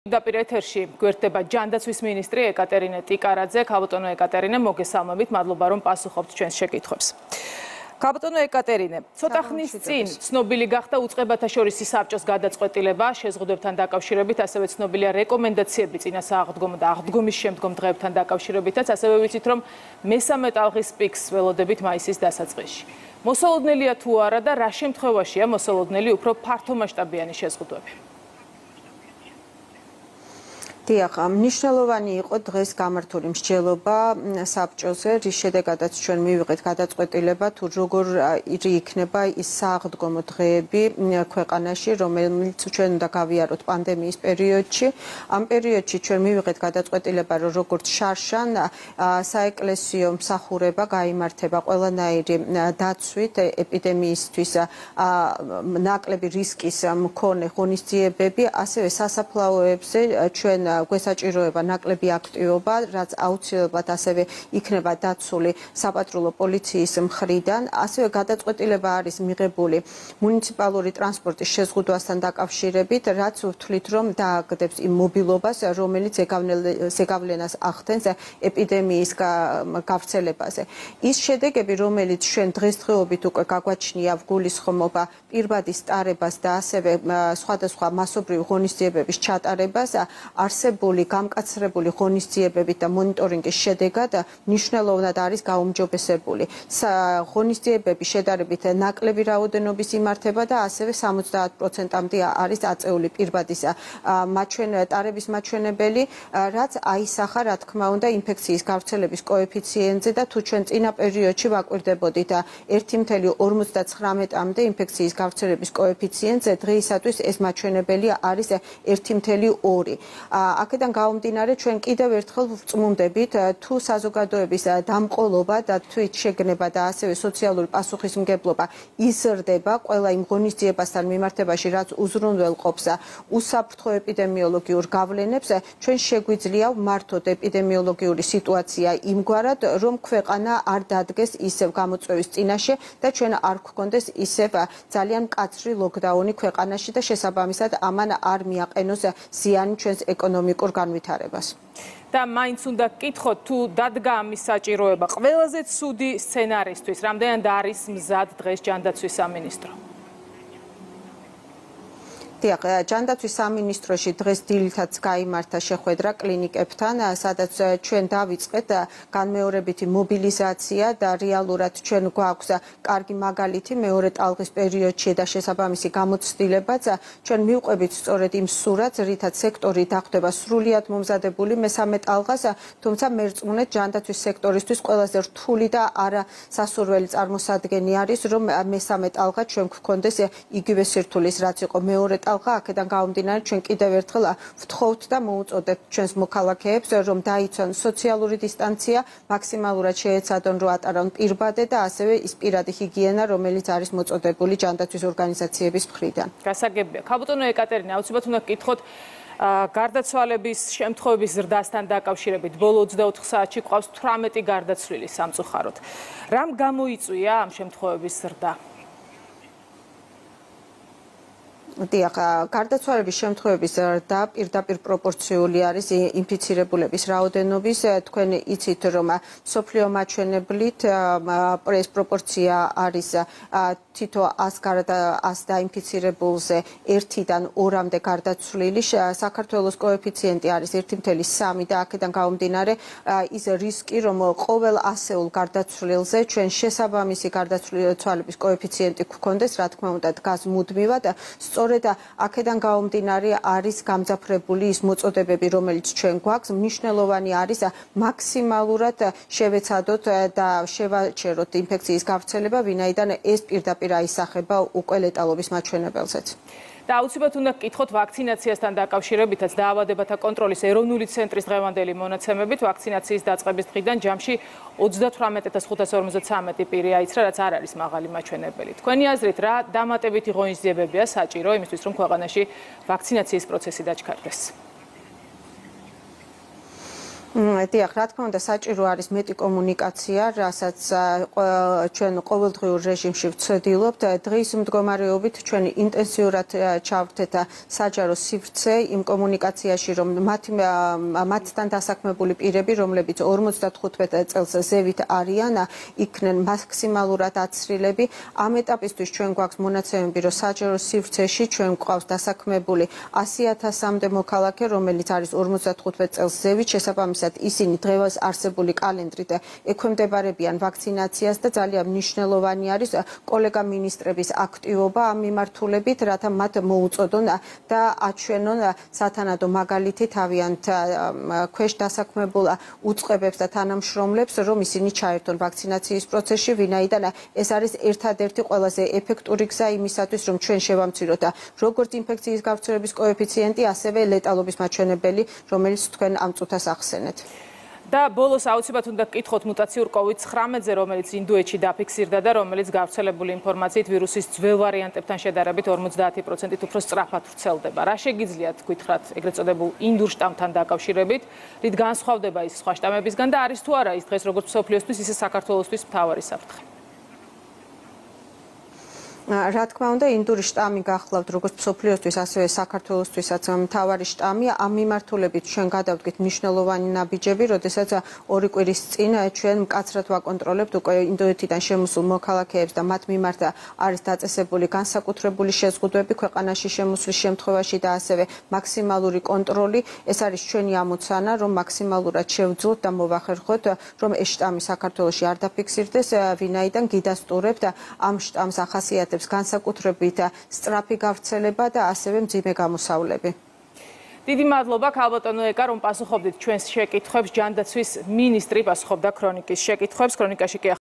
დაპირ ეთერში გვერდება ჯანდაცვის მინისტრი ეკატერინე ტიკარაძე. ქაბატონო ეკატერინე, მოგესალმებით, მადლობა რომ პასუხობთ ჩვენს შეკითხვებს. ქაბატონო ეკატერინე, ცოტა ხნის წინ ცნობილი გახდა უწყებათა შორის საბჭოს გადაწყვეტილება შეზღუდვებთან დაკავშირებით, ასევე ცნობილია რეკომენდაციები წინასააღდგომო და აღდგომის შემდგომ დღეებთან დაკავშირებითაც, ასევე ვიცით რომ მესამე ტალღის პიკს ველოდებით მაისის დასაწყისში. მოსალოდნელია თუ არა და რა შემთხვევაშია მოსალოდნელი უფრო ფართომასშტაბიანი შეზღუდვები? დიახ, მნიშვნელოვანი იყო დღეს გამართული მსჯელობა საბჭოზე, რის შედეგადაც ჩვენ მივიღეთ გადაწყვეტილება თუ როგორ იქნება ის სააღდგომო დღეები ქვეყანაში, რომელიც ჩვენ უნდა გავიაროთ პანდემიის პერიოდში. ამ პერიოდში ჩვენ მივიღეთ გადაწყვეტილება, რომ როგორც შარშან საეკლესიო მსახურება გაიმართება ყველანაირი დაცვით ეპიდემიისთვის ნაკლები რისკის მქონე ღონისძიებები, ასევე სასაფლაოებზე ჩვენ გვესაჭიროება ნაკლები აქტივობა, რაც აუცილებლად ასევე იქნება დაცული საპატრულო პოლიციის მხრიდან. ასევე გადაწყვეტილება არის მიღებული მუნიციპალური ტრანსპორტის შეზღუდვასთან დაკავშირებით, რაც ვთვლით რომ დააგდებს იმ მობილობას, რომელიც ზეგავლენას ახდენს ეპიდემიის გავრცელებაზე. ის შედეგები, რომელიც ჩვენ დღესდღეობით უკვე გაგვაჩნია გულისხმობა პირბადის ტარებას და ასევე სხვადასხვა მასობრივი ღონისძიებების ჩატარებას, არსებული გამკაცრებული ღონისძიებებით და მონიტორინგის შედეგად მნიშვნელოვნად არის გაუმჯობესებული. ღონისძიებები შედარებით ნაკლები რაოდენობის იმართება და ასევე 70%-მდე არის აწეული პირბადის ტარების მაჩვენებელი, რაც აისახა, რა თქმა უნდა, ინფექციის გავრცელების კოეფიციენტზე და თუ ჩვენ წინა პერიოდში ვაკვირდებოდით 1,59-მდე ინფექციის გავრცელების კოეფიციენტზე, დღეისათვის ეს მაჩვენებელი არის 1,2. აქედან გამომდინარე ჩვენ კიდევ ერთხელ ვწმუნდებით თუ საზოგადოების დამყოლობა და თვით შეგნება და ასევე სოციალური პასუხისმგებლობა იზრდება ყველა იმ ღონისძიებასთან მიმართებაში, რაც უზრუნველყოფს უსაფრთხო ეპიდემიოლოგიურ გავლენებს, ჩვენ შეგვიძლია ვმართოთ ეპიდემიოლოგიური სიტუაცია იმგვარად, რომ ქვეყანა არ დადგეს ისევ გამოწვევის წინაშე და ჩვენ არ გვქონდეს ისევ ძალიან მკაცრი ლოკდაუნი ქვეყანაში და შესაბამისად ამან არ მიაყენოს ზიანი ჩვენს ეკონომიკურ განვითარებას. და მაინც უნდა გკითხოთ, თუ დადგა ამის საჭიროება ყველაზე ცუდი სცენარისთვის, რამდენად არის მზად დღეს ჯანდაცვის სამინისტრო? დიახ, ჯანდაცვის სამინისტროში დღეს დილითაც გაიმართა შეხვედრა კლინიკებთან, სადაც ჩვენ დავიწყეთ განმეორებითი მობილიზაცია და რეალურად ჩვენ გვაქვს კარგი მაგალითი მეორე ტალღის პერიოდში და შესაბამისი გამოცდილებაც. ჩვენ მივყვებით სწორედ იმ სურათს, რითაც სექტორი დახვდება სრულიად მომზადებული მესამე ტალღას, თუმცა მერწმუნეთ ჯანდაცვის სექტორისთვის ყველაზე რთული და არასასურველი წარმოსადგენი არის, რომ მესამე ტალღა ჩვენ გვქონდეს იგივე სირთულის, რაც იყო მეორე აქედან გამომდინარე ჩვენ კიდევ ერთხელ ვთხოვთ და მოუწოდებთ ჩვენს მოქალაქეებს, რომ დაიცვან სოციალური დისტანცია, მაქსიმალურად შეეცადონ რომ ატარონ პირბადე და ასევე ის პირადი ჰიგიენა, რომელიც არის მოწოდებული ჯანდაცვის ორგანიზაციების მხრიდან. გასაგებია. ქაბატონო ეკატერინე, აუცილებლად უნდა გკითხოთ გარდაცვალების შემთხვევების ზრდასთან დაკავშირებით. ბოლო 24 საათში გვყავს 18 გარდაცვლილი სამწუხაროდ. რამ გამოიწვია ამ შემთხვევების ზრდა? დიახ, გარდაცვალების შემთხვევების ზრდა პირდაპირ პროპორციული არის ინფიცირებულების რაოდენობის. თქვენ იცით, რომ მსოფლიო მაჩვენებლით ეს პროპორცია არის თითო 100 დაინფიცირებულზე 1-დან 2-მდე გარდაცვლილი. საქართველოს კოეფიციენტი არის 1,3 და აქედან გამომდინარე ის რისკი, რომ ყოველ ასეულ გარდაცვლილზე ჩვენ შესაბამისი გარდაცვალების კოეფიციენტი გვქონდეს, რა თქმა უნდა, დგას მუდმივად. სწორედ აქედან გამომდინარე არის გამძაფრებული ის მოწოდებები, რომელიც ჩვენ გვაქვს. მნიშვნელოვანი არის მაქსიმალურად შევეცადოთ და შევაჩეროთ ინფექციის გავრცელება, ვინაიდან ეს პირდაპირ აისახება უკვე ლეტალობის მაჩვენებელზეც. და აუცილებლად უნდა გკითხოთ ვაქცინაციასთან დაკავშირებითაც დაავადებათა კონტროლის ეროვნული ცენტრის დღევანდელი მონაცემებით ვაქცინაციის დაწყების დღიდან ჯამში 38553 პირი აიცრა, რაც არ არის მაღალი მაჩვენებელი. თქვენი აზრით რა დამატებითი ღონისძიებებია საჭირო იმისთვის, რომ ქვეყანაში ვაქცინაციის პროცესი დაჩქარდეს? დიახ, რა თქმა უნდა, საჭირო არის მეტი კომუნიკაცია, რასაც ჩვენ ყოველდღიურ რეჟიმში ვცდილობთ. დღის მდგომარეობით ჩვენ ინტენსიურად ჩავთეთ საჯარო სივრცე იმ კომუნიკაციაში, რომ მათთან დასაქმებული პირები, რომლებიც 55 წელს ზევით არიან, იქნენ მაქსიმალურად აცრილები. ამ ეტაპისთვის ჩვენ გვაქვს მონაცემები, რომ საჯარო სივრცეში ჩვენ გვყავს დასაქმებული 100,000-მდე მოქალაქე, რომელიც არის 55 წელს ზევით, შესაბამისად ისინი დღევას არსებული კალენდრით ექვემდებარებიან ვაქცინაციას და ძალიან მნიშვნელოვანი არის კოლეგა მინისტრების აქტივობა ამ მიმართულებით, რათა მათ მოუწოდონ და აჩვენონ სათანადო მაგალითი თავიანთ ქვეშ დასაქმებულ უწყებებს და თანამშრომლებს, რომ ისინი ჩაერთონ ვაქცინაციის პროცესში, ვინაიდან ეს არის ერთადერთი ყველაზე ეფექტური გზა იმისათვის, რომ ჩვენ შევამციროთ როგორც ინფექციის გავრცელების კოეფიციენტი, ასევე ლეტალობის მაჩვენებელი, რომელიც თქვენ ამ წუთას ახსენეთ. და ბოლოს აუცილებლად უნდა გკითხოთ მუტაციურ COVID-19-ზე, რომელიც ინდოეთში დაფიქსირდა და რომელიც გავრცელებული ინფორმაციით ვირუსის ძველ ვარიანტებთან შედარებით 50%-ით უფრო სწრაფად ვრცელდება. რა შეგიძლიათ გითხრათ ეგრეთ წოდებულ ინდურ შტამთან დაკავშირებით, რით განსხვავდება ის სხვა შტამებისგან და არის თუ არა ის დღეს როგორც მსოფლიოსთვის, ისე საქართველოსთვის მთავარი საფრთხე? რა თქმა უნდა, ინდური შტამი გახლავთ როგორც მსოფლიოსთვის, ასევე საქართველოსთვისაც მთავარი შტამი. ამ მიმართულებით ჩვენ გადავდგით მნიშვნელოვანი ნაბიჯები, როდესაც ორი კვირის წინ ჩვენ მკაცრად ვაკონტროლებთ უკვე ინდოეთიდან შემოსულ მოქალაქეებს და მათ მიმართ არის დაწესებული განსაკუთრებული შეზღუდვები ქვეყანაში შემოსვლის შემთხვევაში და ასევე მაქსიმალური კონტროლი. ეს არის ჩვენი ამოცანა, რომ მაქსიმალურად შევძლოთ და მოვახერხოთ, რომ ეს შტამი საქართველოში არ დაფიქსირდეს, ვინაიდან გიდასტურებთ ამ შტამს ახასიათებს განსაკუთრებით სწრაფი გავრცელება და ასევე მძიმე გამოსავლები. დიდი მადლობა ქალბატონო ეკა, რომ პასუხობდით ჩვენს შეკითხვებს. ჯანდაცვის მინისტრი პასუხობდა ქრონიკის შეკითხვებს. ქრონიკაში კი